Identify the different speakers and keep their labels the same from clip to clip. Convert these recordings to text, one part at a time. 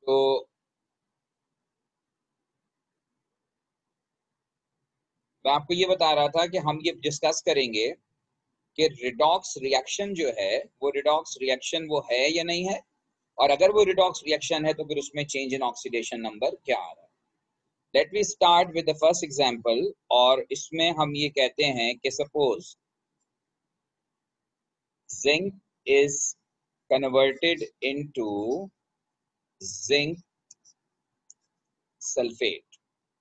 Speaker 1: तो मैं आपको ये बता रहा था कि हम ये डिस्कस करेंगे कि रिडॉक्स रिएक्शन जो है वो रिडॉक्स रिएक्शन वो है या नहीं है, और अगर वो रिडॉक्स रिएक्शन है तो फिर उसमें चेंज इन ऑक्सीडेशन नंबर क्या आ रहा है। Let we start with the first example, और इसमें हम ये कहते हैं कि suppose zinc is converted into zinc sulphate,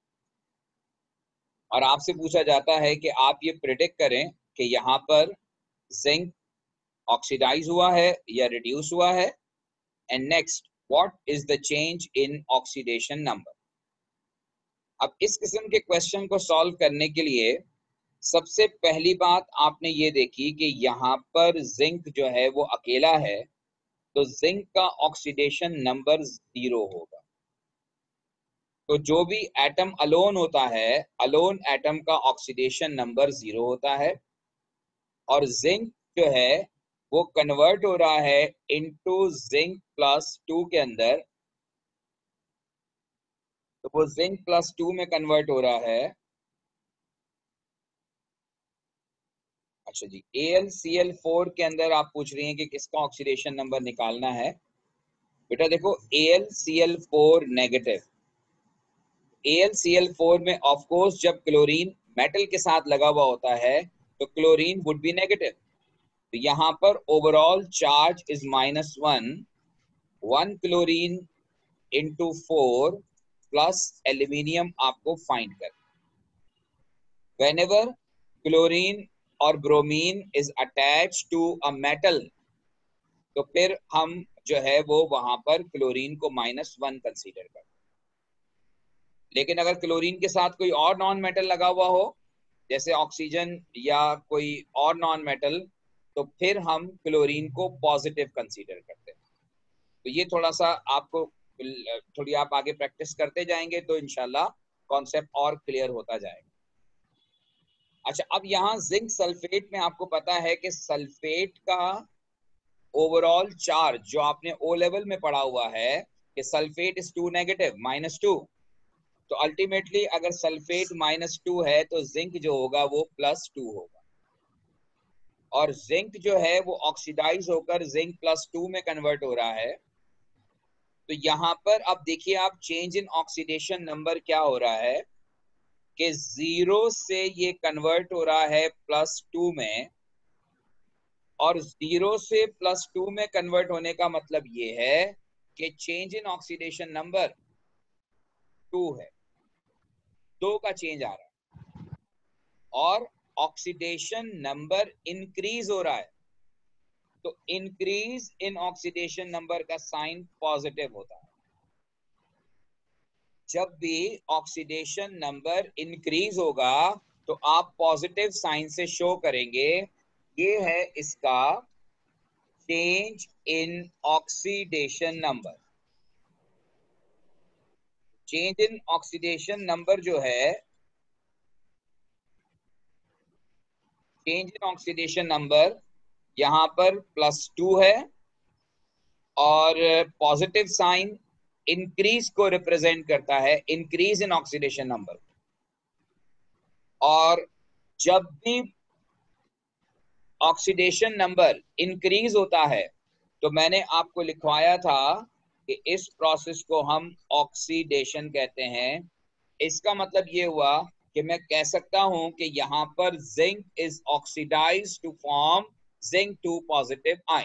Speaker 1: और आपसे पूछा जाता है कि आप ये प्रिडिक्ट करें कि यहाँ पर जिंक ऑक्सीडाइज हुआ है या रिड्यूस हुआ है, and next what is the change in oxidation number. अब इस किस्म के क्वेश्चन को सॉल्व करने के लिए सबसे पहली बात आपने ये देखी कि यहाँ पर जिंक जो है वो अकेला है, तो जिंक का ऑक्सीडेशन नंबर 0 होगा। तो जो भी एटम अलोन होता है, अलोन एटम का ऑक्सीडेशन नंबर 0 होता है, और जिंक जो है वो कन्वर्ट हो रहा है इनटू जिंक प्लस 2 के अंदर, तो वो जिंक प्लस 2 में कन्वर्ट हो रहा है। अच्छा जी, AlCl4 के अंदर आप पूछ रही हैं कि किसका ऑक्सीडेशन नंबर निकालना है। बेटा देखो, AlCl4 नेगेटिव, AlCl4 में ऑफ कोर्स जब क्लोरीन मेटल के साथ लगा हुआ होता है तो क्लोरीन वुड बी नेगेटिव, तो यहाँ पर overall charge is -1, 1 chlorine into 4 plus aluminium आपको फाइंड कर। whenever क्लोरीन और bromine is attach to a metal, तो फिर हम जो है वो वहां पर क्लोरीन को -1 कंसीडर कर। लेकिन अगर क्लोरीन के साथ कोई और नॉन मेटल लगा हुआ हो, जैसे ऑक्सीजन या कोई और नॉन मेटल, तो फिर हम क्लोरीन को पॉजिटिव कंसीडर करते हैं। तो ये थोड़ा सा आपको, थोड़ी आप आगे प्रैक्टिस करते जाएंगे तो इंशाल्लाह कॉन्सेप्ट और क्लियर होता जाएगा। अच्छा, अब यहाँ जिंक सल्फेट में आपको पता है कि सल्फेट का ओवरऑल चार्ज जो आपने ओ लेवल में पढ़ा हुआ है कि सल्फेट इज 2 नेगेटिव -2, तो अल्टीमेटली अगर सल्फेट -2 है तो जिंक जो होगा वो +2 होगा, और जिंक जो है वो ऑक्सीडाइज होकर जिंक +2 में कन्वर्ट हो रहा है। तो यहाँ पर अब देखिए आप, चेंज इन ऑक्सीडेशन नंबर क्या हो रहा है कि 0 से ये कन्वर्ट हो रहा है +2 में, और 0 से +2 में कन्वर्ट होने का मतलब ये है कि चेंज इन ऑक्सीडेशन नंबर 2 है, 2 का चेंज आ रहा है, और ऑक्सीडेशन नंबर इंक्रीज हो रहा है। तो इंक्रीज इन ऑक्सीडेशन नंबर का साइन पॉजिटिव होता है। जब भी ऑक्सीडेशन नंबर इंक्रीज होगा तो आप पॉजिटिव साइन से शो करेंगे। ये है इसका change in oxidation number. Change in oxidation number जो है, चेंज इन ऑक्सीडेशन नंबर यहाँ पर +2 है, और पॉजिटिव साइन इंक्रीज को रिप्रेजेंट करता है, इंक्रीज इन ऑक्सीडेशन नंबर। और जब भी ऑक्सीडेशन नंबर इंक्रीज होता है तो मैंने आपको लिखवाया था कि इस प्रोसेस को हम ऑक्सीडेशन कहते हैं। इसका मतलब ये हुआ कि मैं कह सकता हूं कि यहाँ पर zinc is oxidise to form zinc 2 positive ion.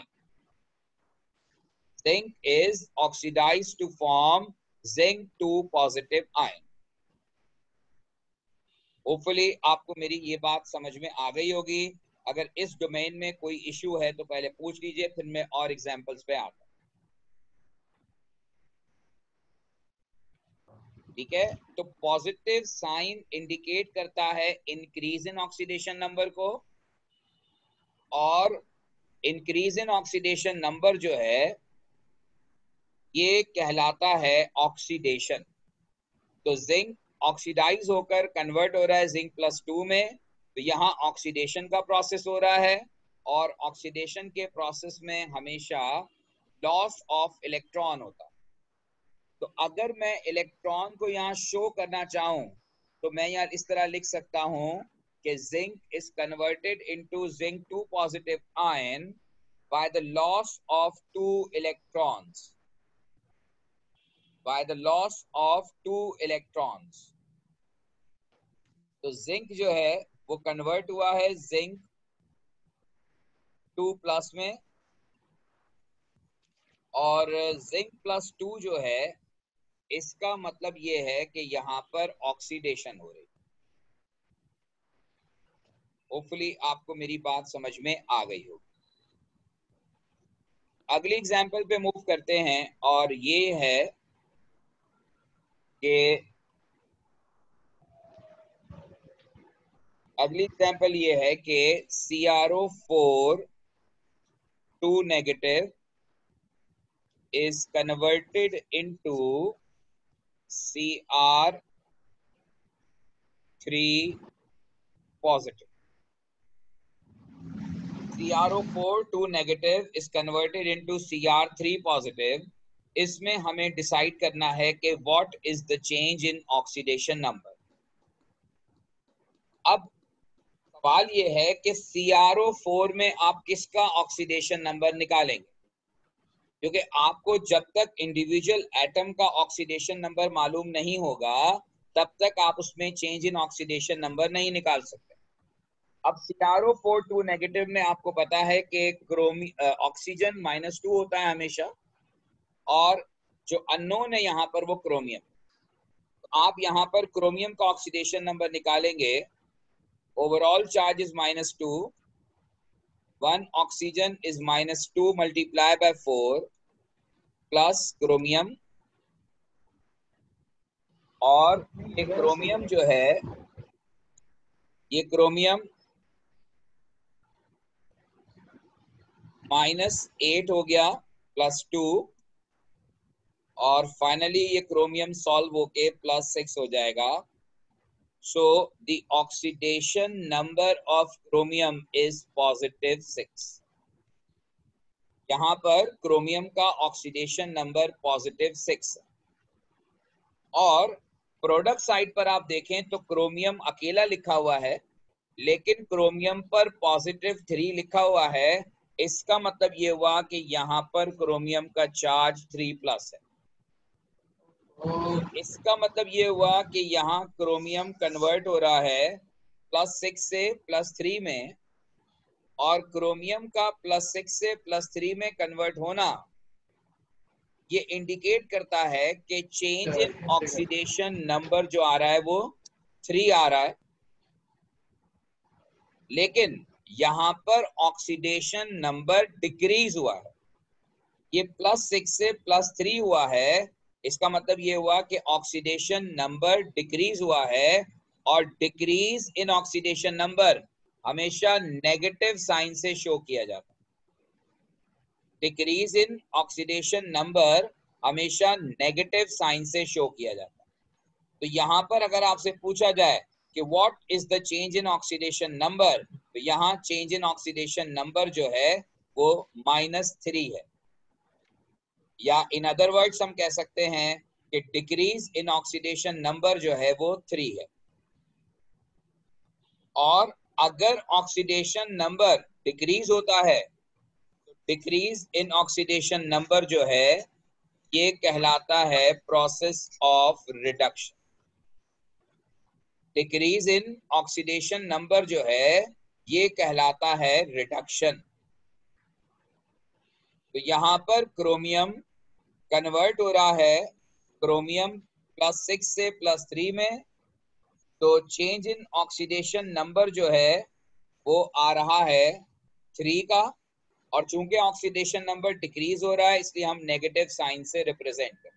Speaker 1: Zinc is oxidise to form zinc 2 positive ion. Hopefully आपको मेरी ये बात समझ में आ गई होगी। अगर इस डोमेन में कोई इश्यू है तो पहले पूछ लीजिए, फिर मैं और एग्जांपल्स पे आता हूं। ठीक है, तो पॉजिटिव साइन इंडिकेट करता है इंक्रीज इन ऑक्सीडेशन नंबर को, और इंक्रीज इन ऑक्सीडेशन नंबर जो है ये कहलाता है ऑक्सीडेशन। तो जिंक ऑक्सीडाइज होकर कन्वर्ट हो रहा है जिंक +2 में, तो यहाँ ऑक्सीडेशन का प्रोसेस हो रहा है, और ऑक्सीडेशन के प्रोसेस में हमेशा लॉस ऑफ इलेक्ट्रॉन होता है। तो अगर मैं इलेक्ट्रॉन को यहाँ शो करना चाहूं तो मैं यहाँ इस तरह लिख सकता हूं कि zinc is converted into zinc 2 positive ion by the loss of two electrons, by the loss of two electrons. तो जिंक जो है वो कन्वर्ट हुआ है जिंक 2 प्लस में, और जिंक प्लस 2 जो है इसका मतलब ये है कि यहाँ पर ऑक्सीडेशन हो रही है। होपफुली आपको मेरी बात समझ में आ गई होगी। अगली एग्जाम्पल पे मूव करते हैं और ये है कि अगली एग्जाम्पल ये है कि CrO4 2 negative is converted into Cr3 positive. CrO4 2 negative is converted into Cr3 positive. इसमें हमें डिसाइड करना है कि what is the change in oxidation number. अब सवाल ये है कि CrO4 में आप किसका ऑक्सीडेशन नंबर निकालेंगे, क्योंकि आपको जब तक इंडिविजुअल एटम का ऑक्सीडेशन नंबर मालूम नहीं होगा तब तक आप उसमें चेंज इन ऑक्सीडेशन नंबर नहीं निकाल सकते। अब CrO4 2 नेगेटिव में आपको पता है कि ऑक्सीजन -2 होता है हमेशा, और जो अननोन है यहाँ पर वो क्रोमियम। तो आप यहाँ पर क्रोमियम का ऑक्सीडेशन नंबर निकालेंगे। Overall charge is -2, 1 oxygen is -2 multiply by 4 plus chromium, और ये क्रोमियम जो है ये क्रोमियम -8 हो गया +2, और फाइनली ये क्रोमियम सॉल्व होके +6 हो जाएगा। So the oxidation number of chromium is +6। यहाँ पर क्रोमियम का ऑक्सीडेशन नंबर +6 है। और प्रोडक्ट साइड पर आप देखें तो क्रोमियम अकेला लिखा हुआ है, लेकिन क्रोमियम पर +3 लिखा हुआ है। इसका मतलब ये हुआ कि यहाँ पर क्रोमियम का चार्ज 3+ है। इसका मतलब ये हुआ कि यहाँ क्रोमियम कन्वर्ट हो रहा है +6 से +3 में, और क्रोमियम का +6 से +3 में कन्वर्ट होना ये इंडिकेट करता है कि चेंज इन ऑक्सीडेशन नंबर जो आ रहा है वो 3 आ रहा है। लेकिन यहाँ पर ऑक्सीडेशन नंबर डिक्रीज हुआ है, ये +6 से +3 हुआ है। इसका मतलब ये हुआ कि ऑक्सीडेशन नंबर डिक्रीज हुआ है, और डिक्रीज इन ऑक्सीडेशन नंबर हमेशा नेगेटिव साइन से शो किया जाता है। डिक्रीज इन ऑक्सीडेशन नंबर हमेशा नेगेटिव साइन से शो किया जाता है। तो यहाँ पर अगर आपसे पूछा जाए कि what is the change in oxidation number, तो यहाँ चेंज इन ऑक्सीडेशन नंबर जो है वो -3 है, या इन अदर वर्ड्स हम कह सकते हैं कि डिक्रीज इन ऑक्सीडेशन नंबर जो है वो 3 है। और अगर ऑक्सीडेशन नंबर डिक्रीज होता है तो डिक्रीज इन ऑक्सीडेशन नंबर जो है ये कहलाता है process of reduction. Decrease in oxidation number जो है ये कहलाता है रिडक्शन। तो यहाँ पर क्रोमियम कन्वर्ट हो रहा है क्रोमियम +6 से +3 में, तो चेंज इन ऑक्सीडेशन नंबर जो है वो आ रहा है 3 का, और चूंकि ऑक्सीडेशन नंबर डिक्रीज हो रहा है इसलिए हम नेगेटिव साइन से रिप्रेजेंट करें।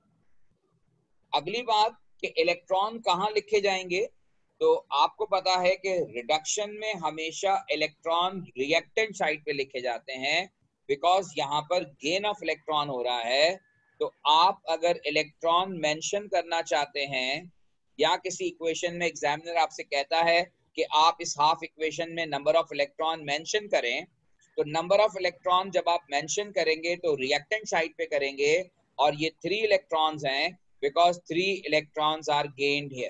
Speaker 1: अगली बात कि इलेक्ट्रॉन कहाँ लिखे जाएंगे, तो आपको पता है कि रिडक्शन में हमेशा इलेक्ट्रॉन रिएक्टेंट साइड पे लिखे जाते हैं, बिकॉज यहाँ पर गेन ऑफ इलेक्ट्रॉन हो रहा है। तो आप अगर इलेक्ट्रॉन मेंशन करना चाहते हैं, या किसी इक्वेशन में एग्जामिनर आपसे कहता है कि आप इस हाफ इक्वेशन में नंबर ऑफ इलेक्ट्रॉन मेंशन करें, तो नंबर ऑफ इलेक्ट्रॉन जब आप मेंशन करेंगे तो रिएक्टेंट साइड पे करेंगे, और ये 3 इलेक्ट्रॉन्स हैं because 3 electrons are gained here.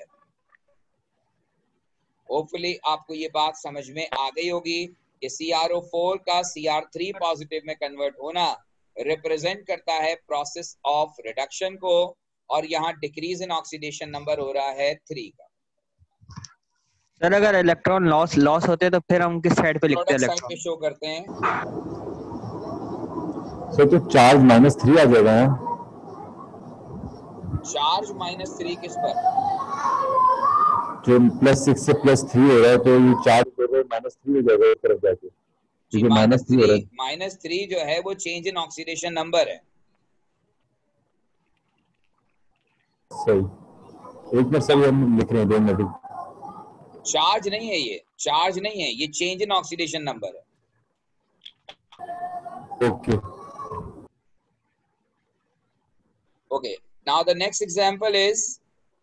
Speaker 1: Hopefully आपको ये बात समझ में आ गई होगी कि CrO4 का Cr3 पॉजिटिव में कन्वर्ट होना रिप्रेजेंट करता है प्रोसेस ऑफ रिडक्शन को, और यहाँ डिक्रीज इन ऑक्सीडेशन नंबर हो रहा है 3 का।
Speaker 2: सर अगर इलेक्ट्रॉन लॉस होते हैं तो फिर हम किस साइड पे लिखते हैं
Speaker 1: प्रोडक्ट साइड
Speaker 2: इलेक्ट्रॉन?
Speaker 1: पे शो करते हैं
Speaker 3: सर तो चार्ज -3 आ जाएगा।
Speaker 1: चार्ज -3 किस पर?
Speaker 3: जो +6 से +3 हो रहा है तो ये चार्ज -3 हो जाएगा एक तरफ जाके,
Speaker 1: जी,
Speaker 3: क्योंकि -3 हो रहा है।
Speaker 1: -3 जो है वो चेंज इन ऑक्सीडेशन नंबर है।
Speaker 3: सही, एक मिनट सर हम लिख रहे हैं, 2 मिनट।
Speaker 1: चार्ज नहीं है, ये चार्ज नहीं है, ये चेंज इन ऑक्सीडेशन नंबर है।
Speaker 3: Okay
Speaker 1: Okay, now the next example is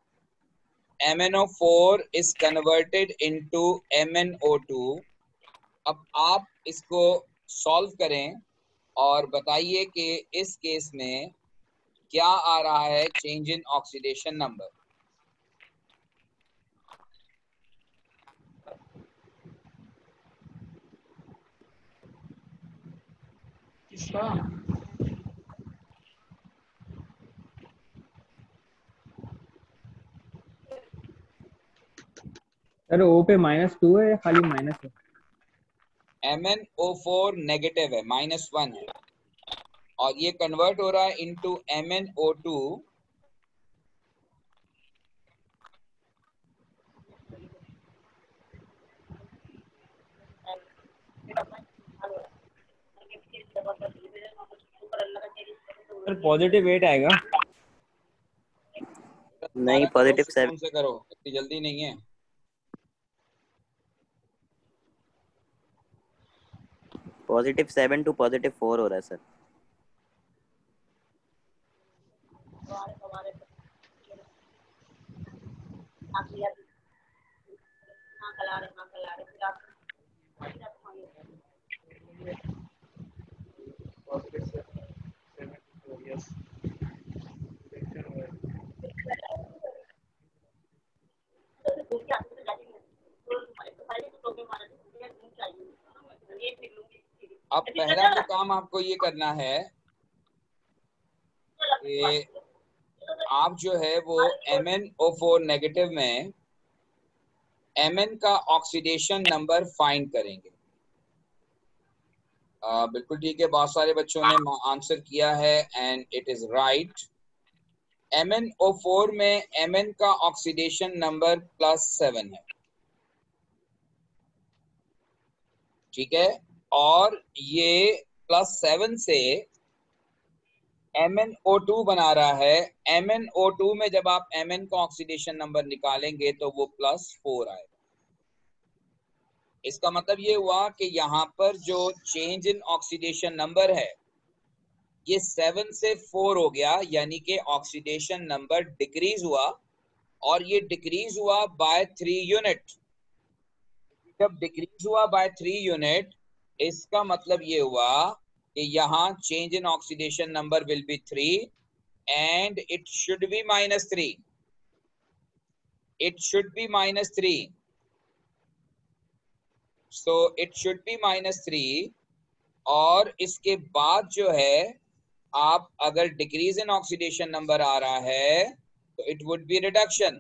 Speaker 1: MnO4 is converted into MnO2. अब आप इसको सॉल्व करें और बताइए कि इस केस में क्या आ रहा है change in oxidation number.
Speaker 2: Sir O पे -2 है या खाली माइनस है?
Speaker 1: MnO4 नेगेटिव है, -1 है, और ये कन्वर्ट हो रहा है इनटू MnO2।
Speaker 2: सर पॉजिटिव 8 आएगा।
Speaker 4: नहीं, पॉजिटिव 7
Speaker 1: सुकून से करो, इतनी जल्दी नहीं है।
Speaker 4: +7 to +4 हो रहा है सर।
Speaker 1: अब पहला तो काम आपको ये करना है कि आप जो है वो MnO4 नेगेटिव में Mn का ऑक्सीडेशन नंबर फाइंड करेंगे। बिल्कुल ठीक है, बहुत सारे बच्चों ने आंसर किया है and it is right. MnO4 में Mn का ऑक्सीडेशन नंबर +7 है, ठीक है, और ये +7 से MnO2 बना रहा है। MnO2 में जब आप Mn का ऑक्सीडेशन नंबर निकालेंगे तो वो +4 आएगा। इसका मतलब ये हुआ कि यहाँ पर जो चेंज इन ऑक्सीडेशन नंबर है ये 7 से 4 हो गया, यानी कि ऑक्सीडेशन नंबर डिक्रीज हुआ, और ये डिक्रीज हुआ बाय 3 यूनिट। जब डिक्रीज हुआ बाय 3 यूनिट, इसका मतलब ये हुआ कि यहाँ change in oxidation number will be 3 and it should be -3. It should be -3. So it should be -3, और इसके बाद जो है आप अगर डिक्रीज इन ऑक्सीडेशन नंबर आ रहा है तो इट वुड बी रिडक्शन,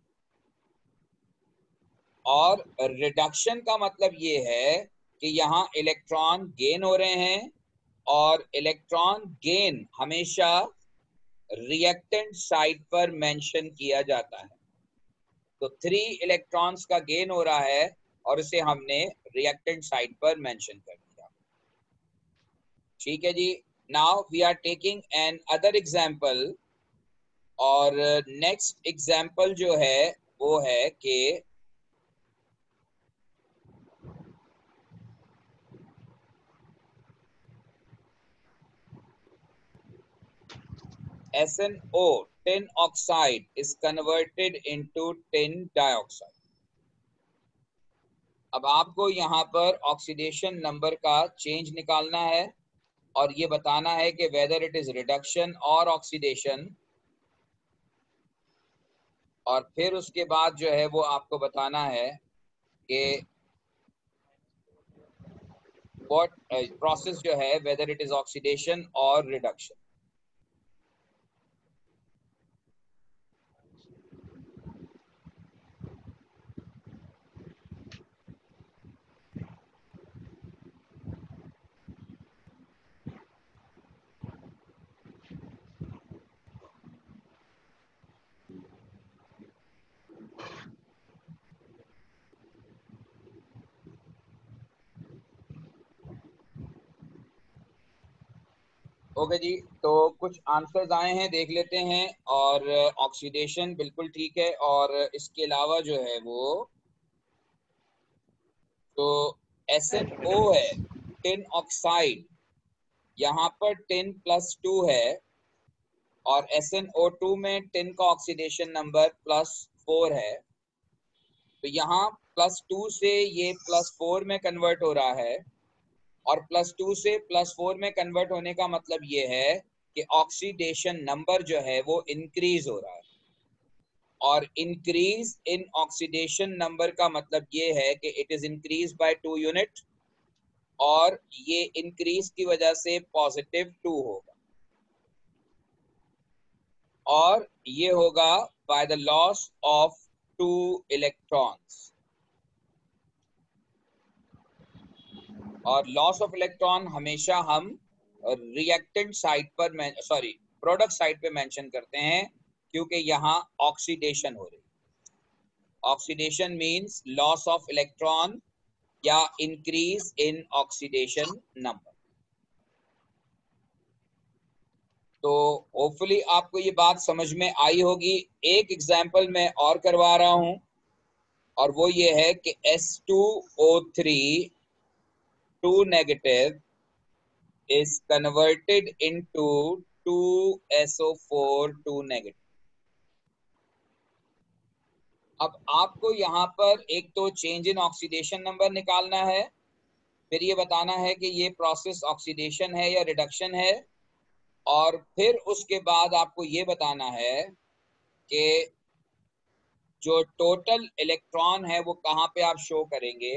Speaker 1: और रिडक्शन का मतलब ये है कि यहाँ इलेक्ट्रॉन गेन हो रहे हैं, और इलेक्ट्रॉन गेन हमेशा रिएक्टेंट साइड पर मेंशन किया जाता है। तो 3 इलेक्ट्रॉन्स का गेन हो रहा है और इसे हमने रिएक्टेंट साइड पर मेंशन कर दिया। ठीक है जी, now we are taking another example, और नेक्स्ट एग्जांपल जो है वो है कि SnO tin oxide is converted into tin dioxide। अब आपको यहाँ पर ऑक्सीडेशन नंबर का चेंज निकालना है, और ये बताना है कि वेदर इट इज रिडक्शन और ऑक्सीडेशन, और फिर उसके बाद जो है वो आपको बताना है कि व्हाट प्रोसेस जो है वेदर इट इज ऑक्सीडेशन और रिडक्शन। ओके जी, तो कुछ आंसर्स आए हैं, देख लेते हैं। और ऑक्सीडेशन बिल्कुल ठीक है, और इसके अलावा जो है वो तो SnO है, टिन ऑक्साइड, यहाँ पर टिन +2 है, और SnO2 में टिन का ऑक्सीडेशन नंबर +4 है। तो यहाँ +2 से ये +4 में कन्वर्ट हो रहा है, और +2 से +4 में कन्वर्ट होने का मतलब ये है कि ऑक्सीडेशन नंबर जो है वो इंक्रीज हो रहा है। और इंक्रीज इन ऑक्सीडेशन नंबर का मतलब ये है कि it is increase by 2 unit, और ये इंक्रीज की वजह से +2 होगा, और ये होगा by the loss of 2 electrons. और लॉस ऑफ इलेक्ट्रॉन हमेशा हम रिएक्टेंट साइड पर सॉरी प्रोडक्ट साइड पे मेंशन करते हैं, क्योंकि यहाँ ऑक्सीडेशन हो रही है। Oxidation means loss of electron या इंक्रीज इन ऑक्सीडेशन नंबर। तो होपफुली आपको ये बात समझ में आई होगी। एक एग्जांपल मैं और करवा रहा हूं, और वो ये है कि S2O3 2 negative is converted into 2SO4 2 negative. अब आपको यहाँ पर एक तो चेंज इन ऑक्सीडेशन नंबर निकालना है, फिर ये बताना है कि ये प्रोसेस ऑक्सीडेशन है या रिडक्शन है, और फिर उसके बाद आपको ये बताना है कि जो टोटल इलेक्ट्रॉन है वो कहाँ पे आप शो करेंगे।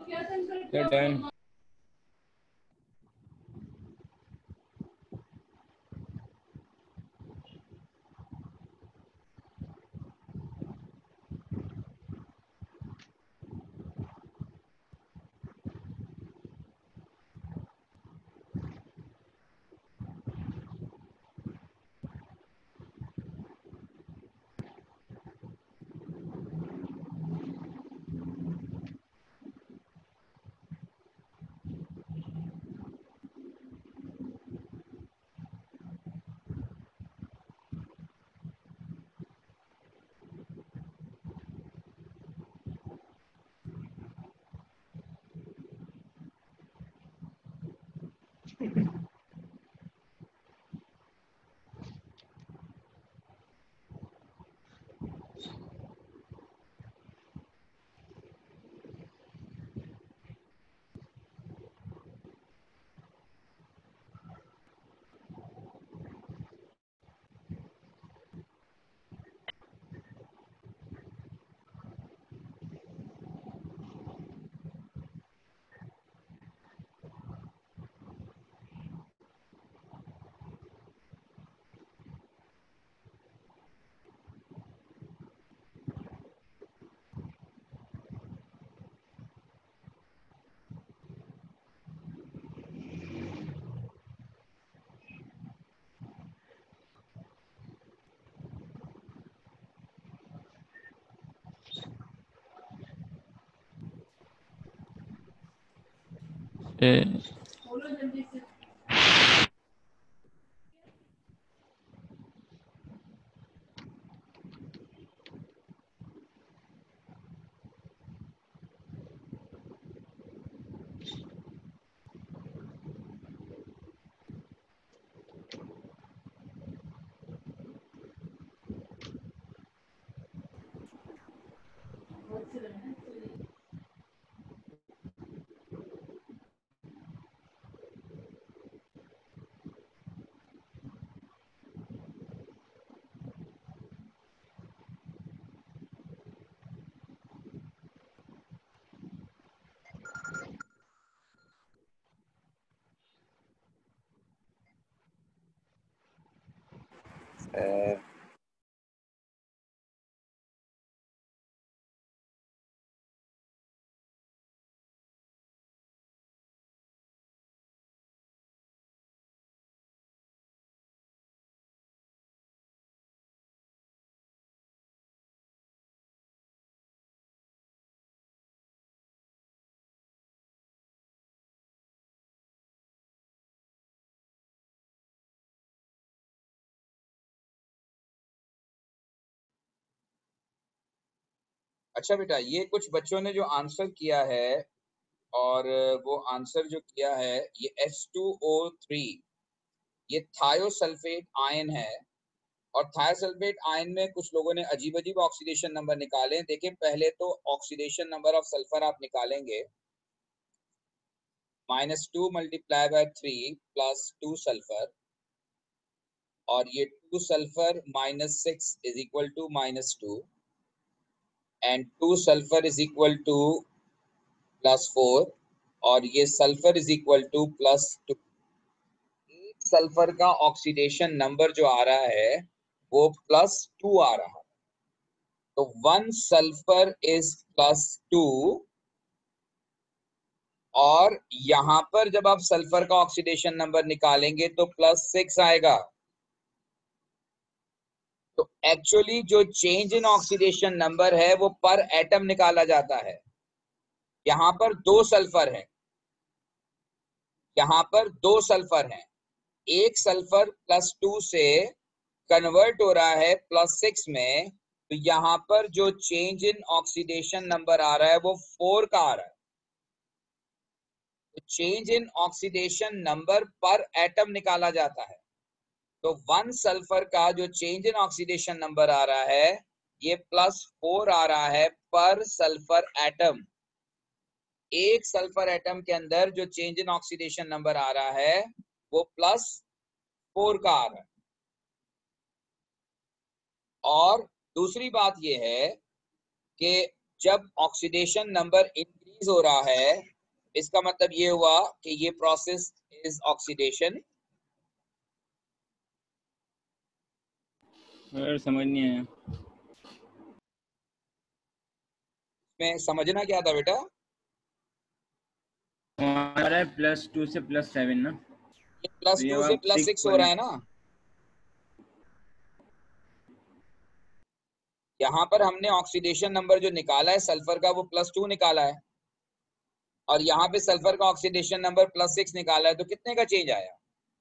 Speaker 3: They're done.
Speaker 1: अच्छा बेटा, ये कुछ बच्चों ने जो आंसर किया है, और वो आंसर जो किया है ये H2O3, ये थायोसल्फेट आयन है। और थायोसल्फेट आयन में कुछ लोगों ने अजीब अजीब ऑक्सीडेशन नंबर निकाले। देखिए, पहले तो ऑक्सीडेशन नंबर ऑफ सल्फर आप निकालेंगे, -2 मल्टीप्लाई बाय 3 +2 सल्फर, और ये 2 sulphur -6 is equal to -2, and 2 sulphur is equal to +4, और ये सल्फर इज इक्वल टू +2। एक सल्फर का ऑक्सीडेशन नंबर जो आ रहा है वो +2 आ रहा है। तो 1 सल्फर इज +2, और यहां पर जब आप सल्फर का ऑक्सीडेशन नंबर निकालेंगे तो +6 आएगा। तो एक्चुअली जो चेंज इन ऑक्सीडेशन नंबर है वो पर एटम निकाला जाता है। यहां पर 2 सल्फर है, यहां पर 2 सल्फर हैं। एक सल्फर +2 से कन्वर्ट हो रहा है +6 में, तो यहां पर जो चेंज इन ऑक्सीडेशन नंबर आ रहा है वो 4 का आ रहा है। तो change in oxidation number per atom निकाला जाता है। तो 1 सल्फर का जो चेंज इन ऑक्सीडेशन नंबर आ रहा है ये +4 आ रहा है पर सल्फर एटम। एक सल्फर एटम के अंदर जो चेंज इन ऑक्सीडेशन नंबर आ रहा है वो +4 का आ रहा है। और दूसरी बात यह है कि जब ऑक्सीडेशन नंबर इंक्रीज इंक्रीज हो रहा है, इसका मतलब ये हुआ कि ये प्रोसेस इज ऑक्सीडेशन।
Speaker 2: समझ नहीं आया।
Speaker 1: में समझना क्या था बेटा?
Speaker 2: हमारा है +2 से +7 ना,
Speaker 1: ये प्लस
Speaker 2: तो ये
Speaker 1: 2 से प्लस 6 हो रहा है ना। यहाँ पर हमने ऑक्सीडेशन नंबर जो निकाला है सल्फर का वो +2 निकाला है, और यहाँ पे सल्फर का ऑक्सीडेशन नंबर +6 निकाला है, तो कितने का चेंज आया?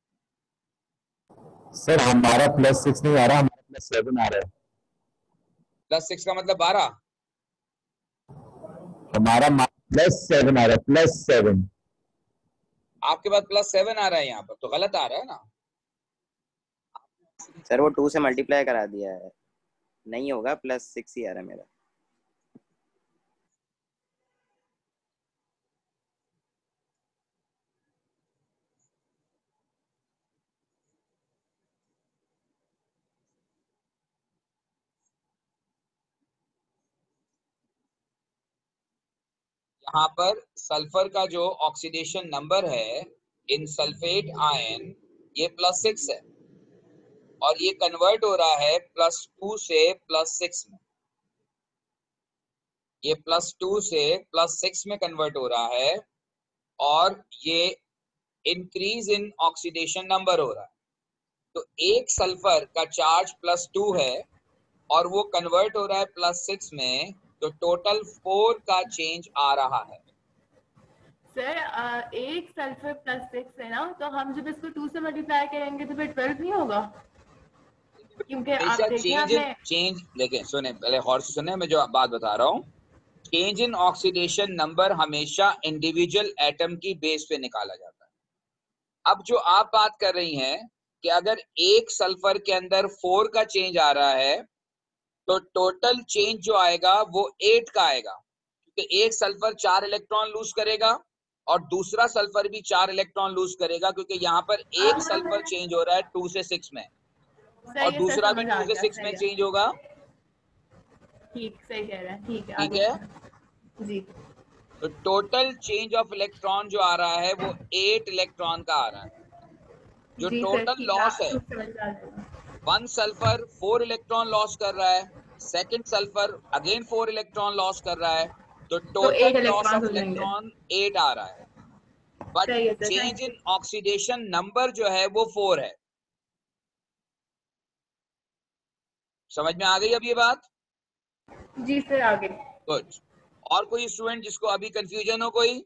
Speaker 3: सर हमारा +6 नहीं आ रहा, हमारा +7 आ रहा है।
Speaker 1: +6 का मतलब 12।
Speaker 3: हमारा +7 आ रहा है, +7।
Speaker 1: आपके पास +7 आ रहा है, यहाँ पर तो गलत आ रहा है ना।
Speaker 4: सर वो 2 से मल्टीप्लाई करा दिया है, नहीं होगा, +6 ही आ रहा है मेरा।
Speaker 1: यहाँ पर सल्फर का जो ऑक्सीडेशन नंबर है इन सल्फेट आयन ये +6 है, और ये कन्वर्ट हो रहा है +2 से +6 में। ये +2 से +6 में कन्वर्ट हो रहा है, और ये इंक्रीज इन ऑक्सीडेशन नंबर हो रहा है। तो एक सल्फर का चार्ज +2 है और वो कन्वर्ट हो रहा है +6 में, तो टोटल 4 का चेंज आ रहा है।
Speaker 5: सर एक सल्फर +6 है ना, तो हम जब इसको 2 से मल्टीप्लाई करेंगे तो फिर 12 नहीं होगा, क्योंकि आप देखें आपने
Speaker 1: चेंज लेकिन सुने पहले, गौर से सुने, मैं जो बात बता रहा हूँ, चेंज इन ऑक्सीडेशन नंबर हमेशा इंडिविजुअल एटम की बेस पे निकाला जाता है। अब जो आप बात कर रही हैं कि अगर एक सल्फर के अंदर 4 का चेंज आ रहा है, तो टोटल चेंज जो आएगा वो 8 का आएगा, क्योंकि एक सल्फर 4 इलेक्ट्रॉन लूज करेगा और दूसरा सल्फर भी 4 इलेक्ट्रॉन लूज करेगा, क्योंकि यहाँ पर एक सल्फर चेंज हो रहा है 2 से 6 में, और
Speaker 5: सही है सर,
Speaker 1: दूसरा भी
Speaker 5: समझ आ
Speaker 1: 2 से
Speaker 5: गया,
Speaker 1: 6
Speaker 5: सही
Speaker 1: में
Speaker 5: है,
Speaker 1: चेंज होगा।
Speaker 5: ठीक, सही कह रहे हैं, ठीक है,
Speaker 1: ठीक
Speaker 5: आगे
Speaker 1: है,
Speaker 5: जी।
Speaker 1: तो टोटल चेंज ऑफ इलेक्ट्रॉन जो आ रहा है वो 8 इलेक्ट्रॉन का आ रहा है। जो
Speaker 5: जी सर,
Speaker 1: टोटल
Speaker 5: ठीक है,
Speaker 1: लॉस है,
Speaker 5: समझ आ जाएगा।
Speaker 1: 1 सल्फर 4 इलेक्ट्रॉन लॉस कर रहा है, second sulphur again 4 electron loss कर रहा है, तो
Speaker 5: तो 8
Speaker 1: टोटल लॉस
Speaker 5: इलेक्ट्रॉन
Speaker 1: ऑफ
Speaker 5: हो जाएंगे।
Speaker 1: इलेक्ट्रॉन 8 आ रहा है। बट
Speaker 5: सही है sir,
Speaker 1: change
Speaker 5: thank
Speaker 1: in oxidation number जो है वो 4 है। समझ में आ गई अब ये बात?
Speaker 5: यू जी सर, आगे
Speaker 1: गुड। और कोई स्टूडेंट जिसको अभी कंफ्यूजन हो कोई?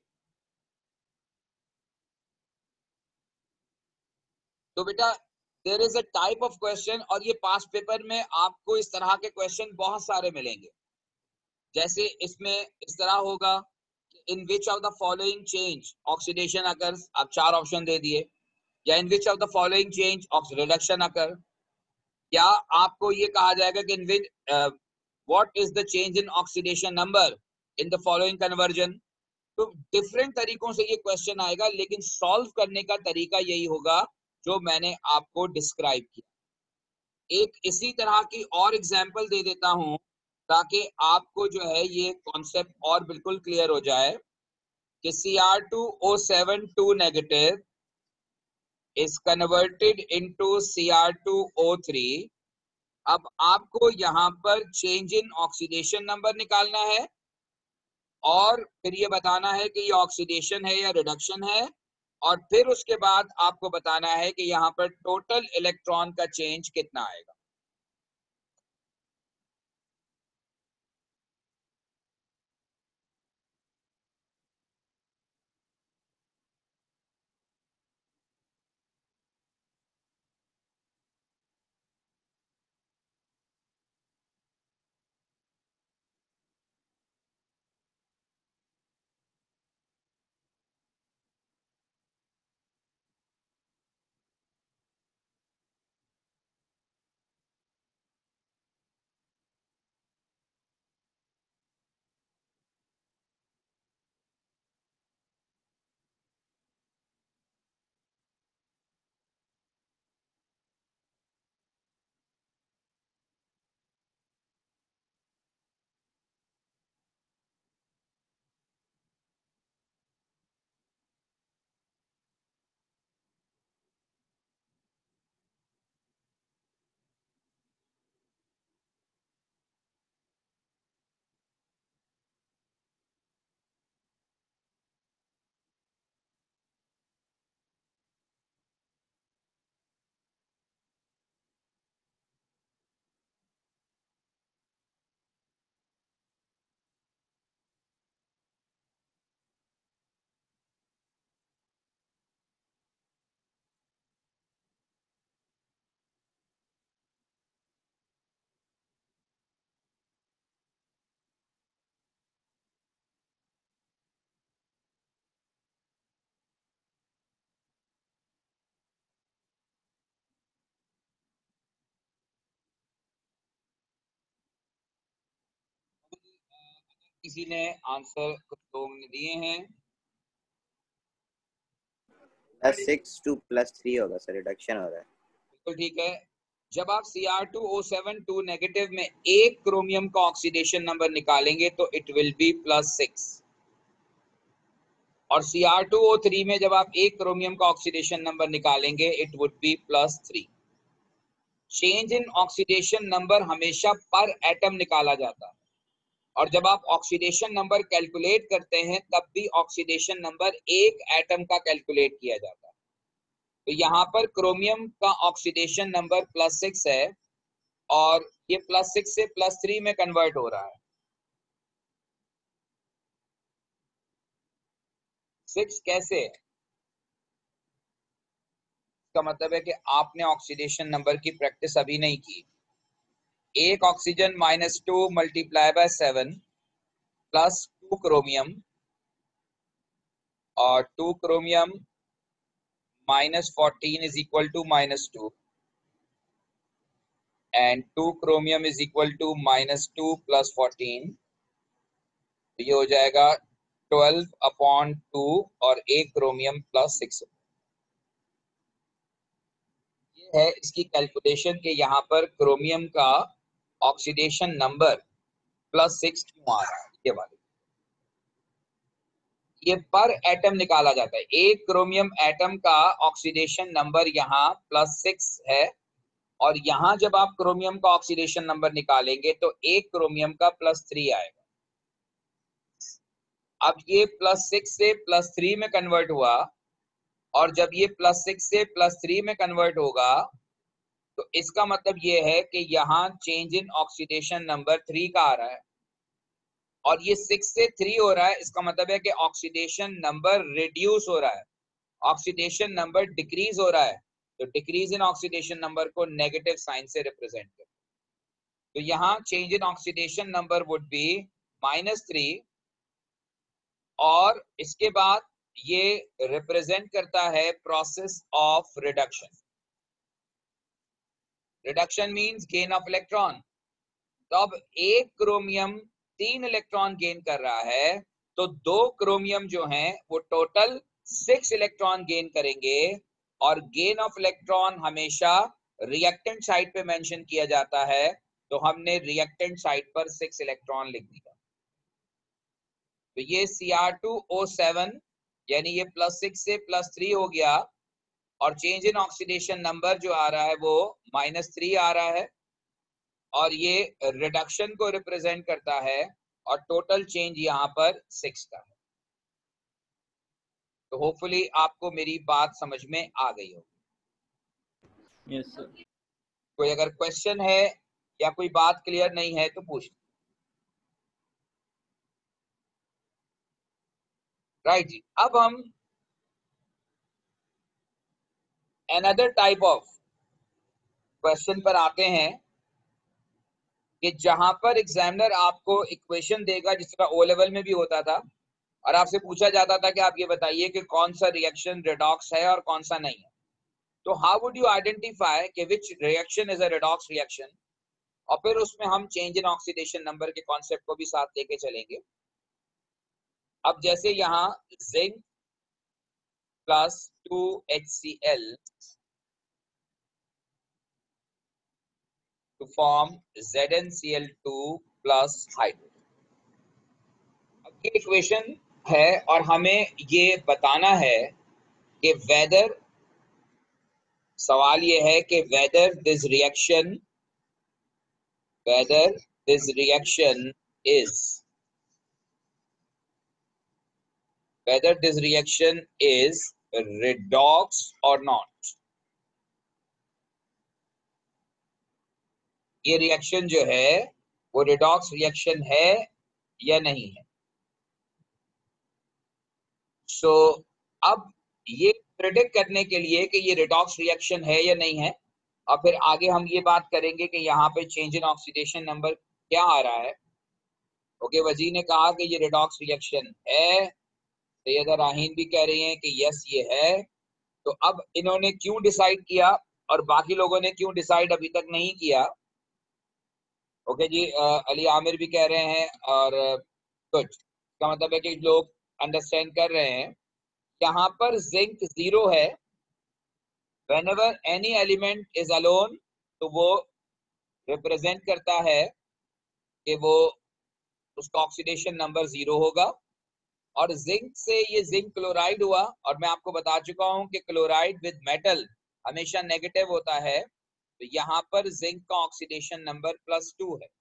Speaker 1: तो बेटा there is a type of question, और ये पास पेपर में आपको इस तरह के क्वेश्चन बहुत सारे मिलेंगे। जैसे इसमें इस तरह होगा, in which of the following change oxidation occurs, आप 4 ऑप्शन दे दिए, या in which of the following change reduction occur, या आपको ये कहा जाएगा कि in which what is the change in oxidation number in the following conversion. तो डिफरेंट तरीकों से ये क्वेश्चन आएगा, लेकिन सॉल्व करने का तरीका यही होगा जो मैंने आपको डिस्क्राइब किया। एक इसी तरह की और एग्जांपल दे देता हूं, ताकि आपको जो है ये कॉन्सेप्ट और बिल्कुल क्लियर हो जाए कि Cr2O7 2 negative is converted into Cr2O3। अब आपको यहाँ पर चेंज इन ऑक्सीडेशन नंबर निकालना है, और फिर ये बताना है कि ये ऑक्सीडेशन है या रिडक्शन है, और फिर उसके बाद आपको बताना है कि यहाँ पर टोटल इलेक्ट्रॉन का चेंज कितना आएगा। किसी ने आंसर कुछ लोगों ने दिए हैं।
Speaker 4: +6 to +3 होगा सर, रिडक्शन हो रहा है।
Speaker 1: बिल्कुल ठीक है। जब आप Cr2O7 नेगेटिव में एक क्रोमियम का ऑक्सीडेशन नंबर निकालेंगे तो इट विल बी +6, और Cr2O3 में जब आप एक क्रोमियम का ऑक्सीडेशन नंबर निकालेंगे it would be +3। Change in oxidation number हमेशा पर एटम निकाला जाता है, और जब आप ऑक्सीडेशन नंबर कैलकुलेट करते हैं तब भी ऑक्सीडेशन नंबर एक एटम का कैलकुलेट किया जाता है। तो यहाँ पर क्रोमियम का ऑक्सीडेशन नंबर +6 है और ये +6 से +3 में कन्वर्ट हो रहा है। 6 कैसे है? इसका मतलब है कि आपने ऑक्सीडेशन नंबर की प्रैक्टिस अभी नहीं की। एक oxygen -2 multiply by 7 plus 2 chromium, और 2 chromium -14 is equal to -2 and 2 chromium is equal to -2 + 14। तो ये हो जाएगा 12/2 और 1 क्रोमियम +6। ये है इसकी कैलकुलेशन के यहाँ पर क्रोमियम का ऑक्सीडेशन नंबर +6 क्यों आ रहा है। ये वाले ये पर एटम निकाला जाता है। एक क्रोमियम एटम का ऑक्सीडेशन नंबर यहाँ +6 है, और यहाँ जब आप क्रोमियम का ऑक्सीडेशन नंबर निकालेंगे तो एक क्रोमियम का +3 आएगा। अब ये +6 से +3 में कन्वर्ट हुआ, और जब ये +6 से +3 में कन्वर्ट होगा तो इसका मतलब ये है कि यहाँ चेंज इन ऑक्सीडेशन नंबर 3 का आ रहा है, और ये 6 से 3 हो रहा है। इसका मतलब है कि ऑक्सीडेशन नंबर रिड्यूस हो रहा है, ऑक्सीडेशन नंबर डिक्रीज हो रहा है। तो डिक्रीज इन ऑक्सीडेशन नंबर को नेगेटिव साइन से रिप्रेजेंट करते हैं। तो यहाँ change in oxidation number would be -3, और इसके बाद ये रिप्रेजेंट करता है process of reduction. Reduction means gain of electron. तो अब एक क्रोमियम 3 इलेक्ट्रॉन गेन कर रहा है, तो 2 क्रोमियम जो हैं वो टोटल 6 इलेक्ट्रॉन गेन करेंगे, और गेन ऑफ इलेक्ट्रॉन हमेशा रिएक्टेंट साइड पे मेंशन किया जाता है, तो हमने रिएक्टेंट साइड पर 6 इलेक्ट्रॉन लिख दिया। तो ये Cr2O7 यानी ये +6 से +3 हो गया, और चेंज इन ऑक्सीडेशन नंबर जो आ रहा है वो -3 आ रहा है, और ये रिडक्शन को रिप्रेजेंट करता है, और टोटल चेंज यहाँ पर 6 का है। तो होपफुली आपको मेरी बात समझ में आ गई होगी।
Speaker 2: Yes sir.
Speaker 1: कोई अगर क्वेश्चन है या कोई बात क्लियर नहीं है तो पूछ। राइट जी, अब हम अनदर टाइप ऑफ क्वेश्चन पर आते हैं कि जहां पर एग्जामिनर आपको इक्वेशन देगा, जिस तरह ओ लेवल में भी होता था, और आपसे पूछा जाता था कि आप ये बताइए कि कौन सा रिएक्शन रेडॉक्स है और कौन सा नहीं है। तो हाउ वुड यू आइडेंटिफाई कि which reaction is a redox reaction, और फिर उसमें हम चेंज इन ऑक्सीडेशन नंबर के कॉन्सेप्ट को भी साथ लेके चलेंगे। अब जैसे यहाँ zinc + 2HCl to form ZnCl2 plus hydrogen. अब ये इक्वेशन है और हमें ये बताना है कि वेदर, सवाल ये है कि whether this reaction is redox or not। ये रिएक्शन जो है वो रिडॉक्स रिएक्शन है या नहीं है। सो अब ये प्रेडिक्ट करने के लिए कि ये रिडॉक्स रिएक्शन है या नहीं है, और फिर आगे हम ये बात करेंगे कि यहाँ पे चेंज इन ऑक्सीडेशन नंबर क्या आ रहा है। ओके, वजी ने कहा कि ये रिडॉक्स रिएक्शन है, सैयदा राहीन भी कह रही हैं कि यस ये है। तो अब इन्होंने क्यों डिसाइड किया और बाकी लोगों ने क्यों डिसाइड अभी तक नहीं किया। ओके जी, अली आमिर भी कह रहे हैं और गुड, इसका मतलब है कि लोग अंडरस्टैंड कर रहे हैं। यहाँ पर जिंक 0 है। whenever any element is alone, तो वो रिप्रेजेंट करता है कि वो उसका ऑक्सीडेशन नंबर 0 होगा। और जिंक से ये जिंक क्लोराइड हुआ, और मैं आपको बता चुका हूं कि क्लोराइड विद मेटल हमेशा नेगेटिव होता है, तो यहाँ पर जिंक का ऑक्सीडेशन नंबर +2 है।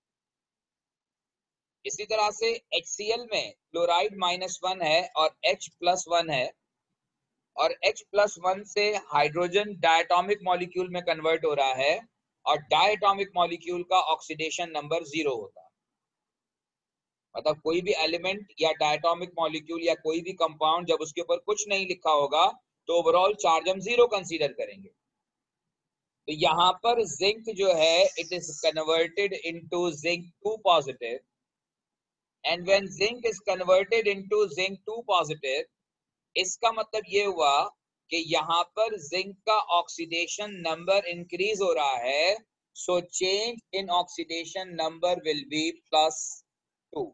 Speaker 1: इसी तरह से HCl में क्लोराइड -1 है और H+1 है, और H+1 से हाइड्रोजन डायटोमिक मॉलिक्यूल में कन्वर्ट हो रहा है, और डायटोमिक मॉलिक्यूल का ऑक्सीडेशन नंबर 0 होता है। मतलब कोई भी एलिमेंट या डायटोमिक मॉलिक्यूल या कोई भी कंपाउंड जब उसके ऊपर कुछ नहीं लिखा होगा तो ओवरऑल चार्ज हम 0 कंसीडर करेंगे। तो यहाँ पर जिंक जो है it is converted into zinc 2 positive, and when zinc is converted into zinc 2 positive, इसका मतलब ये हुआ कि यहाँ पर जिंक का ऑक्सीडेशन नंबर इंक्रीज हो रहा है, so change in oxidation number will be +2।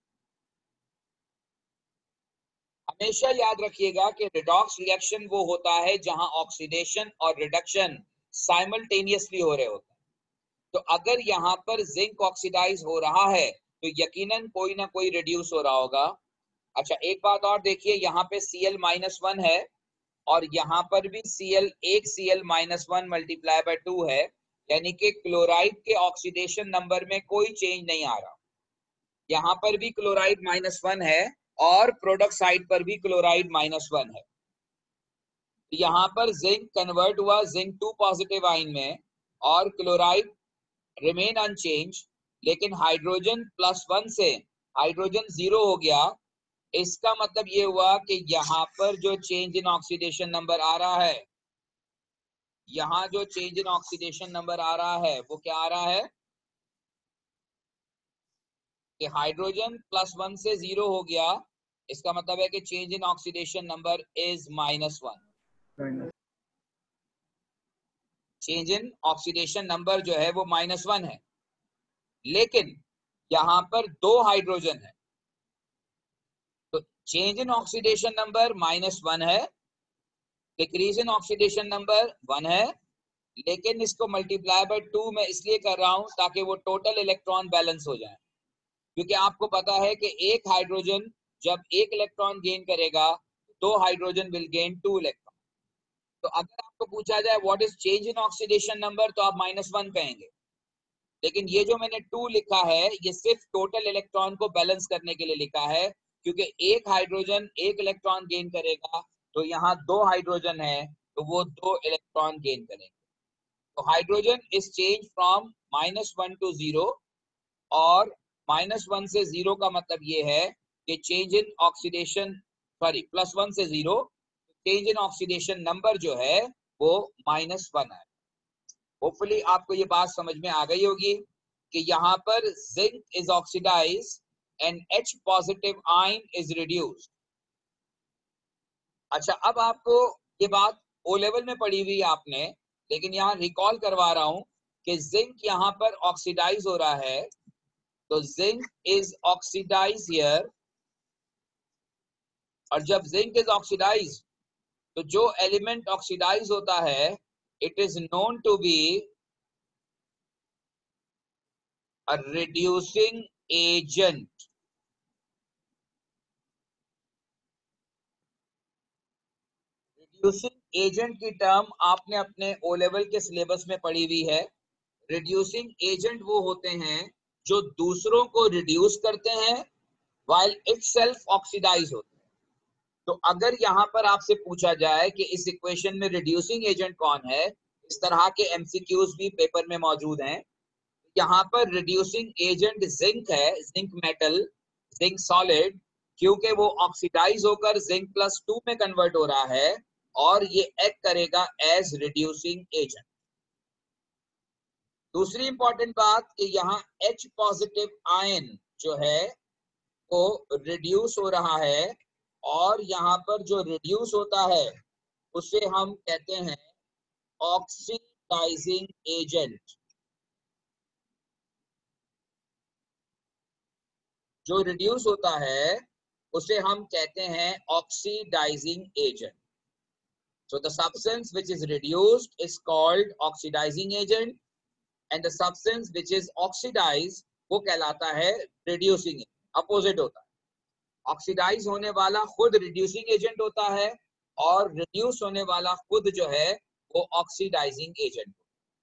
Speaker 1: हमेशा याद रखिएगा कि रिडॉक्स रिएक्शन वो होता है जहां ऑक्सीडेशन और रिडक्शन साइमल्टेनियसली हो रहे होते हैं। तो अगर यहाँ पर जिंक ऑक्सीडाइज हो रहा है तो यकीनन कोई ना कोई रिड्यूस हो रहा होगा। अच्छा, एक बात और देखिए, यहाँ पे Cl-1 है और यहाँ पर भी एक Cl-1 मल्टीप्लाई बाय 2 है, यानी कि क्लोराइड के ऑक्सीडेशन नंबर में कोई चेंज नहीं आ रहा। यहाँ पर भी क्लोराइड -1 है और प्रोडक्ट साइड पर भी क्लोराइड -1 है। यहाँ पर जिंक कन्वर्ट हुआ जिंक 2 पॉजिटिव आयन में और क्लोराइड रिमेन अनचेंज, लेकिन हाइड्रोजन +1 से हाइड्रोजन 0 हो गया। इसका मतलब ये हुआ कि यहाँ पर जो चेंज इन ऑक्सीडेशन नंबर आ रहा है, यहाँ जो चेंज इन ऑक्सीडेशन नंबर आ रहा है वो क्या आ रहा है कि हाइड्रोजन +1 से 0 हो गया। इसका मतलब है कि change in oxidation number is -1। Change in oxidation number जो है वो -1 है, लेकिन यहाँ पर 2 हाइड्रोजन है, तो चेंज इन ऑक्सीडेशन नंबर -1 है, डिक्रीज इन ऑक्सीडेशन नंबर 1 है, लेकिन इसको मल्टीप्लाई बाय 2 में इसलिए कर रहा हूं ताकि वो टोटल इलेक्ट्रॉन बैलेंस हो जाए। क्योंकि आपको पता है कि एक हाइड्रोजन जब 1 इलेक्ट्रॉन गेन करेगा, 2 हाइड्रोजन विल गेन 2 इलेक्ट्रॉन। तो अगर आपको पूछा जाए what is change in oxidation number, तो आप -1 कहेंगे, लेकिन ये जो मैंने 2 लिखा है ये सिर्फ टोटल इलेक्ट्रॉन को बैलेंस करने के लिए लिखा है, क्योंकि एक हाइड्रोजन 1 इलेक्ट्रॉन गेन करेगा, तो यहाँ 2 हाइड्रोजन है तो वो 2 इलेक्ट्रॉन गेन करेंगे। तो hydrogen is change from -1 to 0, और -1 से 0 का मतलब ये है कि चेंज इन ऑक्सीडेशन, सॉरी +1 से 0, चेंज इन ऑक्सीडेशन नंबर जो है वो -1 है। होपफुली आपको ये बात समझ में आ गई होगी कि यहाँ पर zinc is oxidise and H positive ion is reduced. अच्छा, अब आपको ये बात O लेवल में पढ़ी हुई आपने, लेकिन यहाँ रिकॉल करवा रहा हूं कि जिंक यहाँ पर ऑक्सीडाइज हो रहा है, तो जिंक इज ऑक्सीडाइज हियर, और जब जिंक इज ऑक्सीडाइज तो जो एलिमेंट ऑक्सीडाइज होता है it is known to be a reducing agent. Reducing agent की टर्म आपने अपने ओ लेवल के सिलेबस में पढ़ी हुई है। रिड्यूसिंग एजेंट वो होते हैं जो दूसरों को रिड्यूस करते हैं व्हाइल इटसेल्फ ऑक्सीडाइज होते हैं। तो अगर यहाँ पर आपसे पूछा जाए कि इस इक्वेशन में रिड्यूसिंग एजेंट कौन है, इस तरह के एमसीक्यूज भी पेपर में मौजूद हैं। यहाँ पर रिड्यूसिंग एजेंट जिंक है, जिंक मेटल, जिंक सॉलिड, क्योंकि वो ऑक्सीडाइज होकर जिंक +2 में कन्वर्ट हो रहा है और ये एक्ट करेगा एज रिड्यूसिंग एजेंट। दूसरी इंपॉर्टेंट बात कि यहाँ H पॉजिटिव आयन जो है वो रिड्यूस हो रहा है, और यहाँ पर जो रिड्यूस होता है उसे हम कहते हैं ऑक्सीडाइजिंग एजेंट। जो रिड्यूस होता है उसे हम कहते हैं oxidising agent. So the substance which is reduced is called oxidizing agent, and the substance which is oxidized वो कहलाता है reducing agent. Opposite होता है. ऑक्सीडाइज होने वाला खुद रिड्यूसिंग एजेंट होता है और रिड्यूस होने वाला खुद जो है वो ऑक्सीडाइजिंग एजेंट.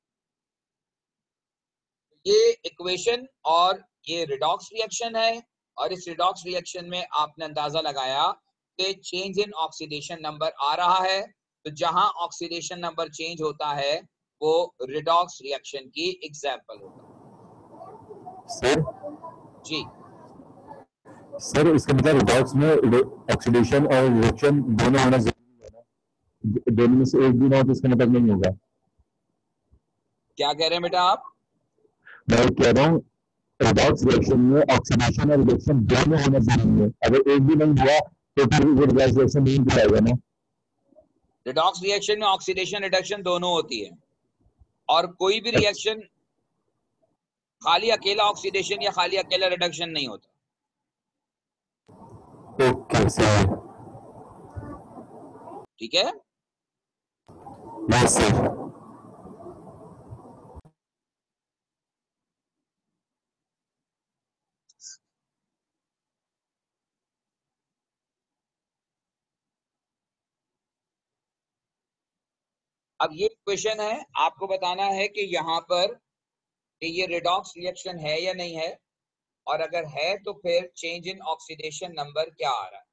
Speaker 1: ये इक्वेशन और ये रिडॉक्स रिएक्शन है, और इस रिडॉक्स रिएक्शन में आपने अंदाजा लगाया कि चेंज इन ऑक्सीडेशन नंबर आ रहा है. तो जहां ऑक्सीडेशन नंबर चेंज होता है वो रिडॉक्स रिएक्शन की एग्जांपल होता है.
Speaker 3: सर
Speaker 1: जी
Speaker 3: सर, इसका मतलब रिडॉक्स में ऑक्सीडेशन और रिएक्शन दोनों होना जरूरी है ना? दोनों में से एक भी ना हो तो इसका मतलब नहीं होगा.
Speaker 1: क्या कह रहे हैं बेटा आप?
Speaker 3: मैं कह रहा हूँ रिडॉक्स रिएक्शन में ऑक्सीडेशन और रिडक्शन दोनों होना जरूरी है. अगर एक भी नहीं हुआ तो फिर वो रिडॉक्स रिएक्शन नहीं कहलाएगा ना.
Speaker 1: रिडॉक्स रिएक्शन में ऑक्सीडेशन रिडक्शन दोनों होती है, और कोई भी रिएक्शन खाली अकेला ऑक्सीडेशन या खाली अकेला रिडक्शन नहीं होता.
Speaker 3: Okay sir.
Speaker 1: ठीक है.
Speaker 3: Yes sir.
Speaker 1: अब ये क्वेश्चन है, आपको बताना है कि यहाँ पर कि ये रिडॉक्स रिएक्शन है या नहीं है, और अगर है तो फिर चेंज इन ऑक्सीडेशन नंबर क्या आ रहा है.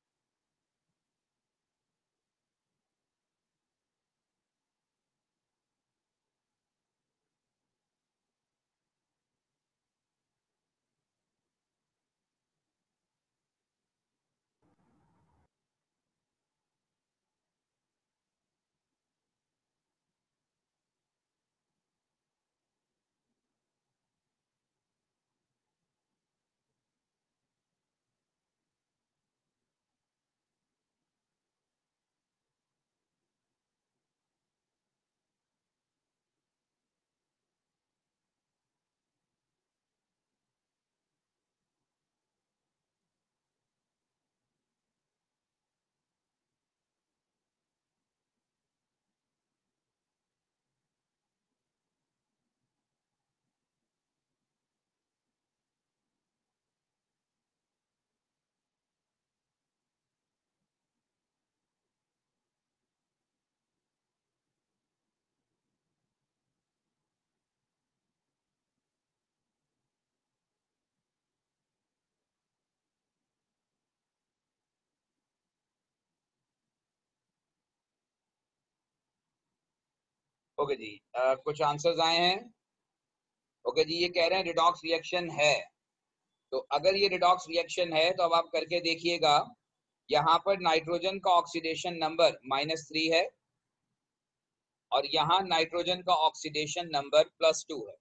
Speaker 1: ओके जी, कुछ आंसर्स आए हैं. ओके जी, ये कह रहे हैं रिडॉक्स रिएक्शन है. तो अगर ये रिडॉक्स रिएक्शन है तो अब आप करके देखिएगा. यहाँ पर नाइट्रोजन का ऑक्सीडेशन नंबर -3 है, और यहाँ नाइट्रोजन का ऑक्सीडेशन नंबर +2 है.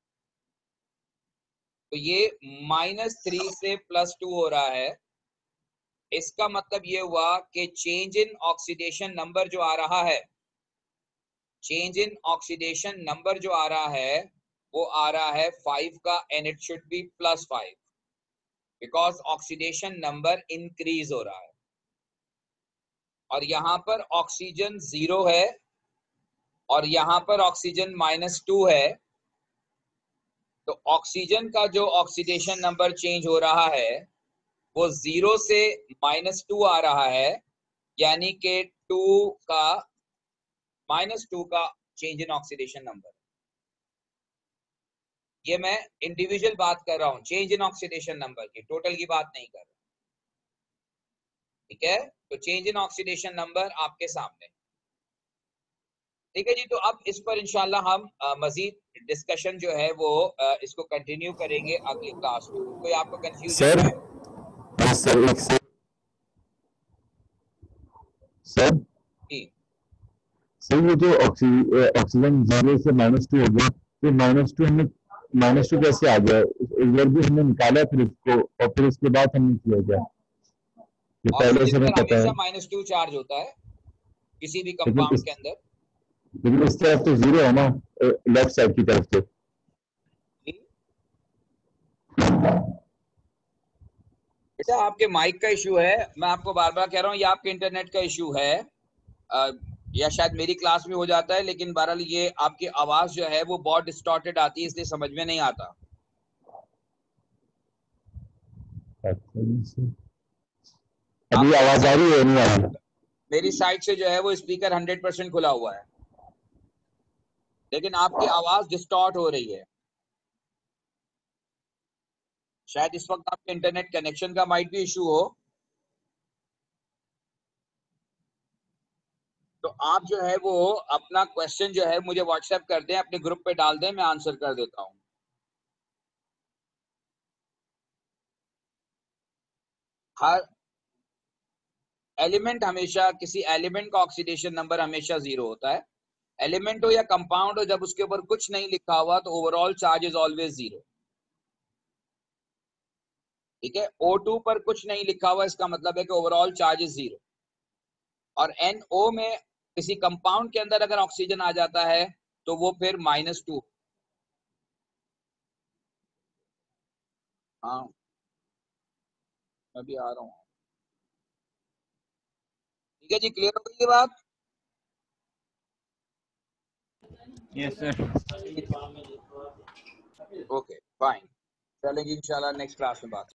Speaker 1: तो ये -3 से +2 हो रहा है. इसका मतलब ये हुआ कि चेंज इन ऑक्सीडेशन नंबर जो आ रहा है, चेंज इन ऑक्सीडेशन नंबर जो आ रहा है वो आ रहा है 5 का, and it should be +5 because oxidation number increase हो रहा है. और यहाँ पर ऑक्सीजन 0 है और यहाँ पर ऑक्सीजन -2 है. तो ऑक्सीजन का जो ऑक्सीडेशन नंबर चेंज हो रहा है वो 0 से -2 आ रहा है, यानी कि 2 का -2 का चेंज इन ऑक्सीडेशन नंबर. ये मैं इंडिविजुअल बात कर रहा हूं, चेंज इन ऑक्सीडेशन नंबर की, टोटल की बात नहीं कर रहा. ठीक है. तो चेंज इन ऑक्सीडेशन नंबर आपके सामने. ठीक है जी. तो अब इस पर इंशाल्लाह हम मजीद डिस्कशन जो है वो इसको कंटिन्यू करेंगे अगली क्लास में. कोई आपको कंफ्यूजन है?
Speaker 3: सर एक सर
Speaker 1: जी.
Speaker 3: सर ये जो ऑक्सीजन 0 से -2 हो गया, तो -2 हमने -2 कैसे आ गया? इधर भी हमने निकाला फिर इसको, और फिर उसके बाद हमने किया गया. ये पहले से हमें पता है.
Speaker 1: हमेशा -2 चार्ज होता है किसी भी कंपाउंड के अंदर.
Speaker 3: लेकिन इस तरफ तो 0 है ना, लेफ्ट साइड की तरफ से.
Speaker 1: बेटा आपके माइक का इशू है, मैं आपको बार बार कह रहा हूँ, या आपके इंटरनेट का इशू है, या शायद मेरी क्लास में हो जाता है, लेकिन बहरहाल ये आपकी आवाज जो है वो बहुत डिस्टॉर्टेड आती है, इसलिए समझ में नहीं आता।
Speaker 3: अभी आवाज आ रही है नहीं आ रही?
Speaker 1: मेरी साइड से जो है वो स्पीकर 100% खुला हुआ है, लेकिन आपकी आवाज डिस्टॉर्ट हो रही है। शायद इस वक्त आपके इंटरनेट कनेक्शन का माइट भी इशू हो। तो आप जो है वो अपना क्वेश्चन जो है मुझे व्हाट्सएप कर दें, अपने ग्रुप पे डाल दें, मैं आंसर कर देता हूं। हर एलिमेंट हमेशा, किसी एलिमेंट का ऑक्सीडेशन नंबर हमेशा 0 होता है। एलिमेंट हो या कंपाउंड हो, जब उसके ऊपर कुछ नहीं लिखा हुआ तो ओवरऑल चार्ज इज ऑलवेज 0। ठीक है, O2 पर कुछ नहीं लिखा हुआ, इसका मतलब है कि ओवरऑल चार्ज इज 0। और NO में किसी कंपाउंड के अंदर अगर ऑक्सीजन आ जाता है तो वो फिर -2। हाँ मैं भी आ रहा हूँ। ठीक है जी, क्लियर हो गई ये बात?
Speaker 2: Yes sir.
Speaker 1: ओके फाइन, चलेंगे इंशाल्लाह नेक्स्ट क्लास में बात